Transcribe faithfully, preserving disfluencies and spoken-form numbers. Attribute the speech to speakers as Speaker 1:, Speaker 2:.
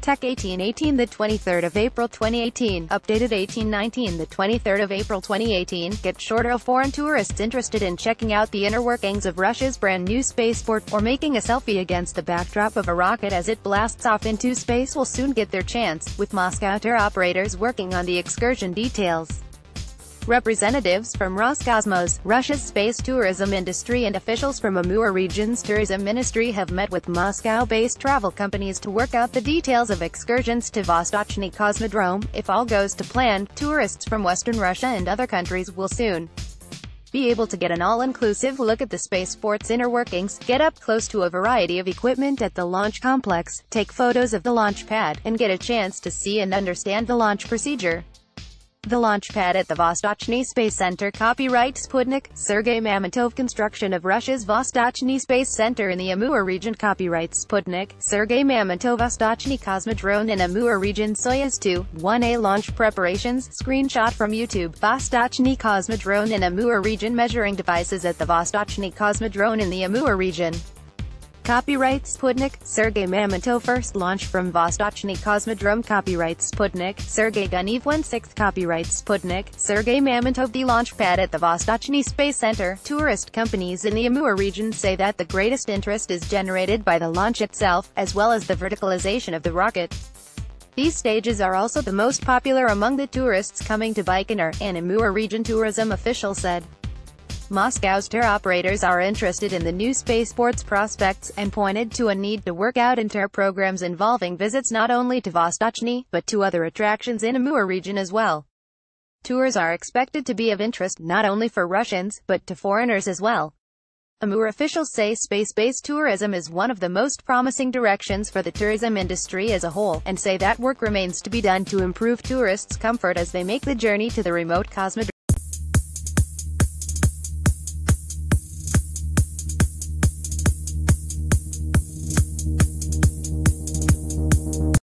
Speaker 1: Tech eighteen eighteen, the twenty-third of April twenty eighteen. Updated eighteen nineteen, the twenty-third of April twenty eighteen. Get shorter of foreign tourists interested in checking out the inner workings of Russia's brand new spaceport, or making a selfie against the backdrop of a rocket as it blasts off into space will soon get their chance, with Moscow tour operators working on the excursion details. Representatives from Roscosmos, Russia's space tourism industry, and officials from Amur region's tourism ministry have met with Moscow-based travel companies to work out the details of excursions to Vostochny Cosmodrome. If all goes to plan, tourists from Western Russia and other countries will soon be able to get an all-inclusive look at the spaceport's inner workings, get up close to a variety of equipment at the launch complex, take photos of the launch pad, and get a chance to see and understand the launch procedure. The launch pad at the Vostochny Space Center. Copyright Sputnik, Sergei Mamontov. Construction of Russia's Vostochny Space Center in the Amur region. Copyright Sputnik, Sergei Mamontov. Vostochny Cosmodrome in Amur region. Soyuz two point one A launch preparations. Screenshot from YouTube. Vostochny Cosmodrome in Amur region. Measuring devices at the Vostochny Cosmodrome in the Amur region. Copyright Sputnik, Sergei Mamontov. First launch from Vostochny Cosmodrome. Copyright Sputnik, Sergei Gunev. one sixth. Copyright Sputnik, Sergei Mamontov. The launch pad at the Vostochny Space Center. Tourist companies in the Amur region say that the greatest interest is generated by the launch itself, as well as the verticalization of the rocket. These stages are also the most popular among the tourists coming to Baikonur, an Amur region tourism official said. Moscow's tour operators are interested in the new spaceport's prospects, and pointed to a need to work out inter programs involving visits not only to Vostochny, but to other attractions in Amur region as well. Tours are expected to be of interest, not only for Russians, but to foreigners as well. Amur officials say space-based tourism is one of the most promising directions for the tourism industry as a whole, and say that work remains to be done to improve tourists' comfort as they make the journey to the remote Cosmodrome.